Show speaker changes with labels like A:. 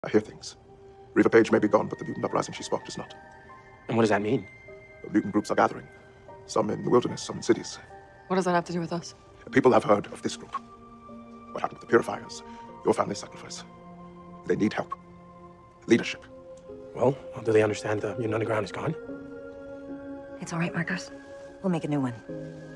A: I hear things. Riva Page may be gone, but the mutant uprising she sparked is not.
B: And what does that mean?
A: The mutant groups are gathering. Some in the wilderness, some in cities.
C: What does that have to do with us?
A: People have heard of this group. What happened to the purifiers? Your family's sacrifice. They need help. Leadership.
B: Well, do they understand the mutant underground is gone?
D: It's all right, Marcos. We'll make a new one.